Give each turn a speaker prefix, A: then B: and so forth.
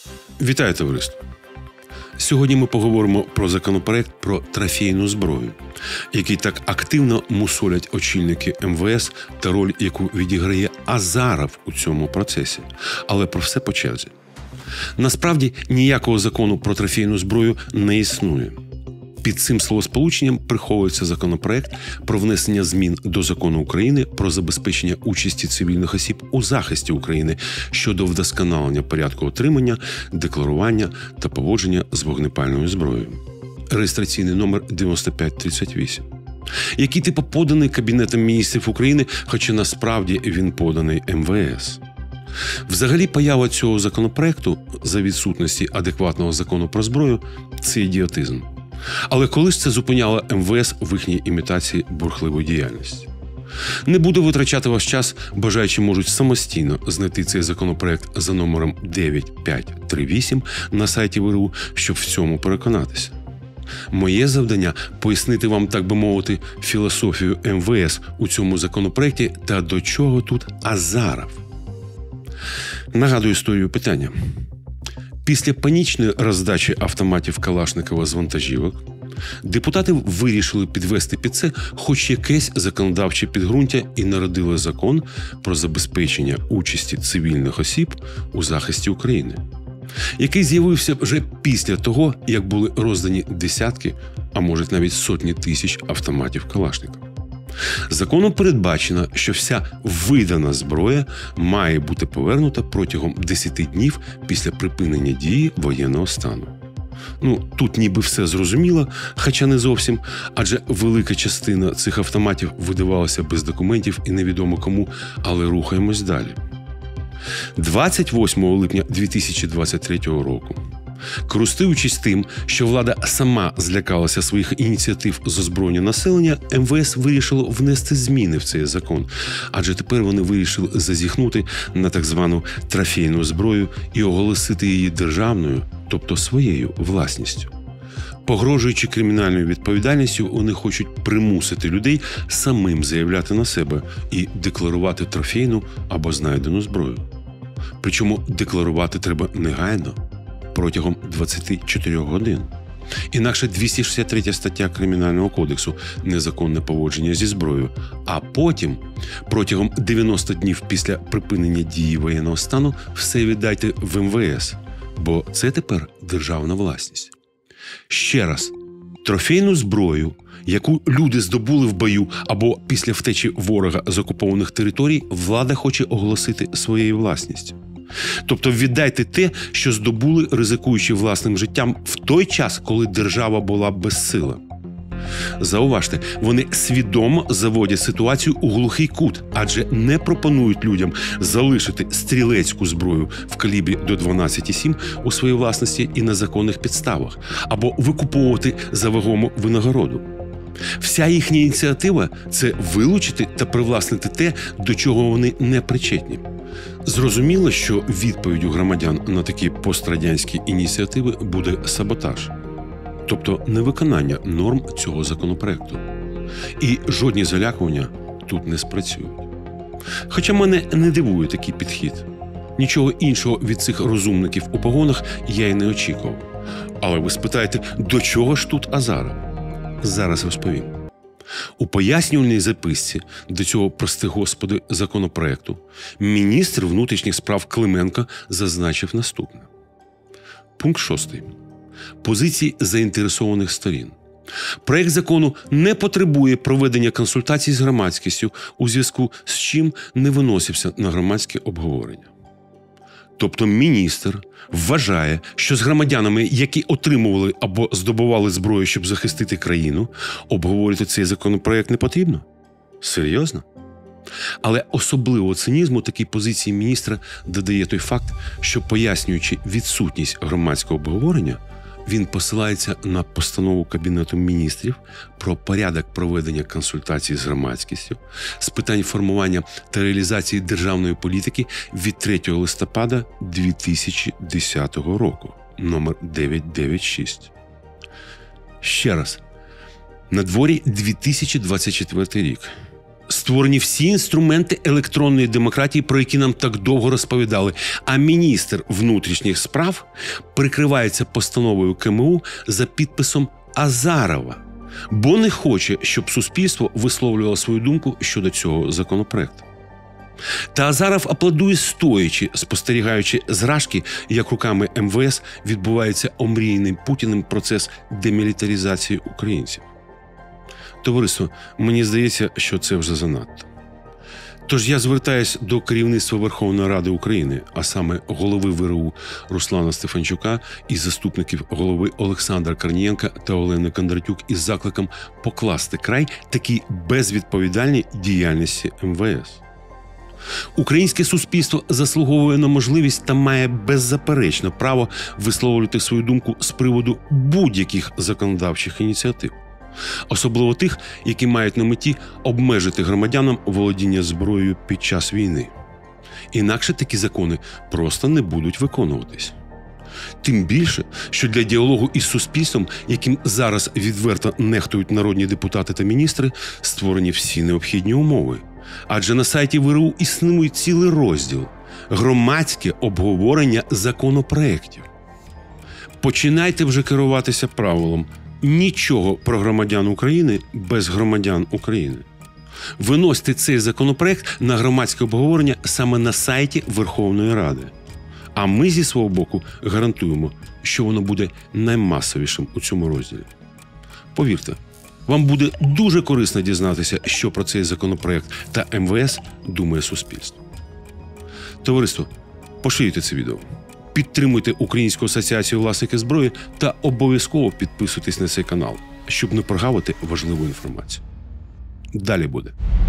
A: Вітаю, товариство! Сьогодні ми поговоримо про законопроект про трофейну зброю, який так активно мусолять очільники МВС та роль, яку відіграє Азаров у цьому процесі. Але про все по черзі. Насправді, ніякого закону про трофейну зброю не існує. Під цим словосполученням приховується законопроект про внесення змін до Закону України про забезпечення участі цивільних осіб у захисті України щодо вдосконалення порядку отримання, декларування та поводження з вогнепальною зброєю. Реєстраційний номер 9538. Який поданий Кабінетом міністрів України, хоча насправді він поданий МВС. Взагалі, поява цього законопроекту за відсутності адекватного закону про зброю – це ідіотизм. Але коли ж це зупиняло МВС в їхній імітації бурхливої діяльності? Не буду витрачати ваш час, бажаючі можуть самостійно знайти цей законопроект за номером 9538 на сайті ВРУ, щоб в цьому переконатися. Моє завдання – пояснити вам, так би мовити, філософію МВС у цьому законопроекті та до чого тут Азаров. Нагадую історію питання. Після панічної роздачі автоматів Калашникова з вантажівок, депутати вирішили підвести під це хоч якесь законодавче підґрунтя і народили закон про забезпечення участі цивільних осіб у захисті України, який з'явився вже після того, як були роздані десятки, а може навіть сотні тисяч автоматів Калашникова. Законом передбачено, що вся видана зброя має бути повернута протягом 10 днів після припинення дії воєнного стану. Тут ніби все зрозуміло, хоча не зовсім, адже велика частина цих автоматів видавалася без документів і невідомо кому, але рухаємось далі. 28 липня 2023 року, користуючись тим, що влада сама злякалася своїх ініціатив з озброєння населення, МВС вирішило внести зміни в цей закон, адже тепер вони вирішили зазіхнути на так звану трофейну зброю і оголосити її державною, тобто своєю власністю. Погрожуючи кримінальною відповідальністю, вони хочуть примусити людей самим заявляти на себе і декларувати трофейну або знайдену зброю. Причому декларувати треба негайно, протягом 24 годин. Інакше 263 стаття Кримінального кодексу «Незаконне поводження зі зброєю», а потім, протягом 90 днів після припинення дії воєнного стану, все віддайте в МВС, бо це тепер державна власність. Ще раз, трофейну зброю, яку люди здобули в бою або після втечі ворога з окупованих територій, влада хоче оголосити своєю власністю. Тобто віддайте те, що здобули, ризикуючи власним життям в той час, коли держава була безсила. Зауважте, вони свідомо заводять ситуацію у глухий кут, адже не пропонують людям залишити стрілецьку зброю в калібрі до 12,7 у своїй власності і на законних підставах, або викуповувати за вагому винагороду. Вся їхня ініціатива – це вилучити та привласнити те, до чого вони не причетні. Зрозуміло, що відповіддю громадян на такі пострадянські ініціативи буде саботаж. Тобто невиконання норм цього законопроекту. І жодні залякування тут не спрацюють. Хоча мене не дивує такий підхід. Нічого іншого від цих розумників у погонах я й не очікував. Але ви спитаєте, до чого ж тут Азаров? Зараз розповім. У пояснювальній записці до цього, прости господи, законопроекту міністр внутрішніх справ Клименко зазначив наступне. Пункт 6. Позиції заінтересованих сторін. Проект закону не потребує проведення консультацій з громадськістю, у зв'язку з чим не виносився на громадське обговорення. Тобто міністр вважає, що з громадянами, які отримували або здобували зброю, щоб захистити країну, обговорити цей законопроект не потрібно? Серйозно? Але особливого цинізму такій позиції міністра додає той факт, що, пояснюючи відсутність громадського обговорення, він посилається на постанову Кабінету міністрів про порядок проведення консультацій з громадськістю з питань формування та реалізації державної політики від 3 листопада 2010 року, номер 996. Ще раз. На дворі 2024 рік. Створені всі інструменти електронної демократії, про які нам так довго розповідали. А міністр внутрішніх справ прикривається постановою КМУ за підписом Азарова, бо не хоче, щоб суспільство висловлювало свою думку щодо цього законопроекту. Та Азаров аплодує стоячи, спостерігаючи зражки, як руками МВС відбувається омріяний Путіним процес демілітаризації українців. Товариство, мені здається, що це вже занадто. Тож я звертаюсь до керівництва Верховної Ради України, а саме голови ВРУ Руслана Стефанчука і заступників голови Олександра Корнієнка та Олени Кондратюк із закликом покласти край такій безвідповідальній діяльності МВС. Українське суспільство заслуговує на можливість та має беззаперечне право висловлювати свою думку з приводу будь-яких законодавчих ініціатив. Особливо тих, які мають на меті обмежити громадянам володіння зброєю під час війни. Інакше такі закони просто не будуть виконуватись. Тим більше, що для діалогу із суспільством, яким зараз відверто нехтують народні депутати та міністри, створені всі необхідні умови. Адже на сайті ВРУ існує цілий розділ «Громадське обговорення законопроєктів». Починайте вже керуватися правилом «Нічого про громадян України без громадян України». Виносьте цей законопроект на громадське обговорення саме на сайті Верховної Ради. А ми зі свого боку гарантуємо, що воно буде наймасовішим у цьому розділі. Повірте, вам буде дуже корисно дізнатися, що про цей законопроект та МВС думає суспільство. Товариство, поширюйте це відео, підтримуйте Українську асоціацію власників зброї та обов'язково підписуйтесь на цей канал, щоб не прогавити важливу інформацію. Далі буде.